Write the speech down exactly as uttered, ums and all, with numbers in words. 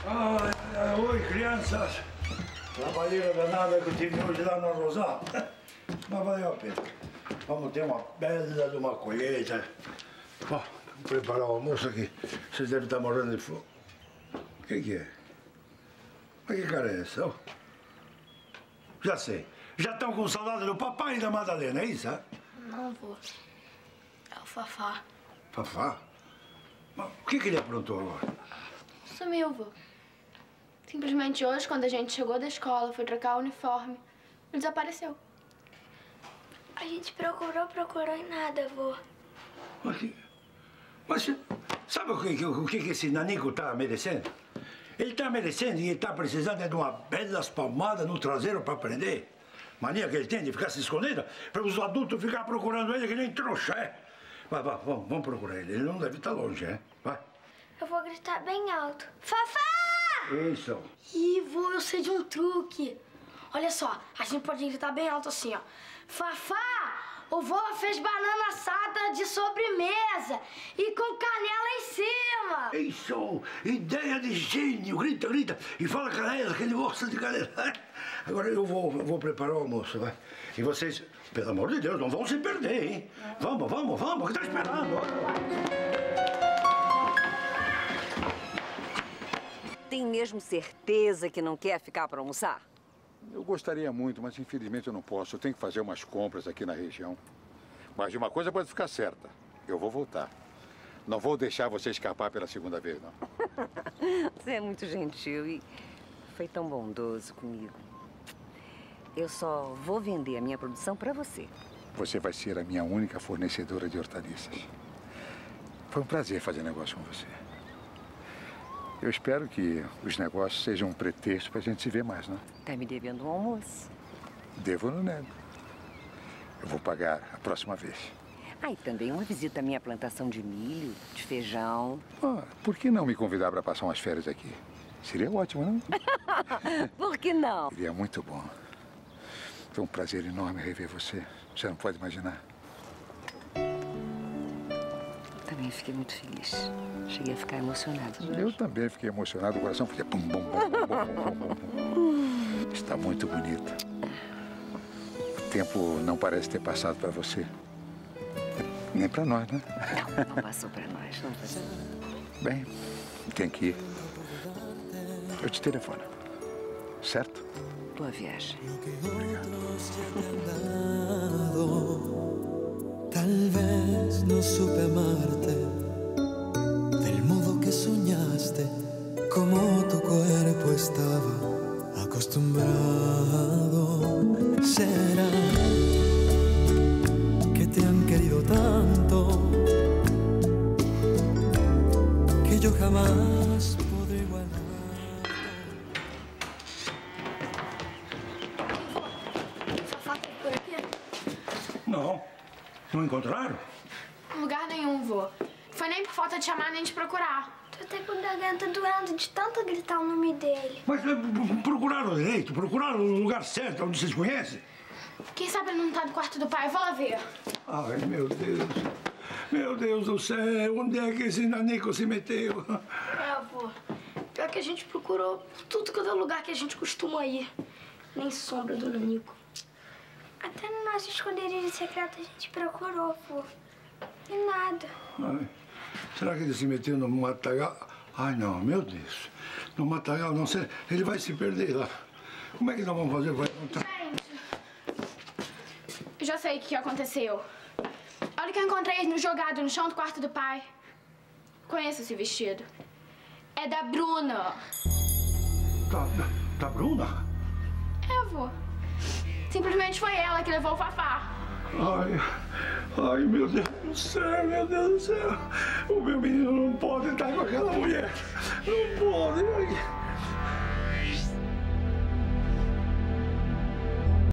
Ai, ai, oi, crianças. Trabalheira danada que eu tive hoje lá no Rosal. Mas valeu a pena. Vamos ter uma bela de uma colheita. Ó, vou preparar o almoço aqui. Vocês devem estar morando de fome. O que que é? Mas que cara é essa? Oh. Já sei. Já estão com saudade do papai e da Madalena, é isso, hein? Não, vô. É o Fafá. Fafá? Mas o que que ele aprontou agora? Sumiu, vô. Simplesmente hoje, quando a gente chegou da escola, foi trocar o uniforme, ele desapareceu. A gente procurou, procurou e nada, vô. Mas, que... Mas sabe o que, o que esse nanico tá merecendo? Ele tá merecendo e ele tá precisando de uma belas palmadas no traseiro para aprender. Mania que ele tem de ficar se escondendo, para os adultos ficar procurando ele que nem trouxa, é? Vai, vai, vamos, vamos procurar ele. Ele não deve estar longe, é? Vai. Eu vou gritar bem alto. Fafá! Isso. Ih, vô, eu sei de um truque. Olha só, a gente pode gritar bem alto assim, ó. Fafá, o vô fez banana assada de sobremesa e com canela em cima. Isso, ideia de gênio. Grita, grita. E fala canela, que ele gosta de canela. Agora eu vou, vou preparar o almoço, vai. E vocês, pelo amor de Deus, não vão se perder, hein? Vamos, vamos, vamos, que tá esperando. Tem mesmo certeza que não quer ficar para almoçar? Eu gostaria muito, mas infelizmente eu não posso. Eu tenho que fazer umas compras aqui na região. Mas de uma coisa pode ficar certa. Eu vou voltar. Não vou deixar você escapar pela segunda vez, não. Você é muito gentil e foi tão bondoso comigo. Eu só vou vender a minha produção para você. Você vai ser a minha única fornecedora de hortaliças. Foi um prazer fazer negócio com você. Eu espero que os negócios sejam um pretexto para a gente se ver mais, não? Tá me devendo um almoço. Devo ou não nego? Eu vou pagar a próxima vez. Ah, e também uma visita à minha plantação de milho, de feijão. Ah, por que não me convidar para passar umas férias aqui? Seria ótimo, não? Por que não? Seria muito bom. Foi um prazer enorme rever você. Você não pode imaginar. Também fiquei muito feliz. Cheguei a ficar emocionada. Eu também fiquei emocionado. O coração fazia bum, bum, bum, bum, bum, bum, bum. Está muito bonita. O tempo não parece ter passado para você. Nem para nós, né? Não, não passou para nós. Não passou. Bem, tem que ir. Eu te telefono. Certo? Boa viagem. Obrigado. Tal vez no supe amarte del modo que soñaste, como tu cuerpo estaba acostumbrado. Será que te han querido tanto que yo jamás podré igualar. Fafá tá por aqui? Não. Não encontraram? Lugar nenhum, vô. Foi nem por falta de chamar, nem de procurar. Tô até com a garganta doendo de tanto gritar o nome dele. Mas procuraram direito, procuraram no lugar certo, onde vocês conhecem? Quem sabe ele não tá no quarto do pai? Vou lá ver. Ai, meu Deus. Meu Deus do céu, onde é que esse nanico se meteu? É, vô. Pior que a gente procurou por tudo que é lugar que a gente costuma ir. Nem sombra do Nanico. Até no nosso esconderijo secreto a gente procurou, vô. E nada. Ai, será que ele se meteu no matagal? Ai, não, meu Deus. No matagal, não sei. Ele vai se perder lá. Como é que nós vamos fazer? Vai encontrar? Gente, eu já sei o que aconteceu. Olha o que eu encontrei no jogado no chão do quarto do pai. Conheço esse vestido. É da Bruna. Da, da, da Bruna? É, vô. Simplesmente foi ela que levou o Fafá. Ai, ai, meu Deus do céu, meu Deus do céu. O meu menino não pode estar com aquela mulher. Não pode. Ai.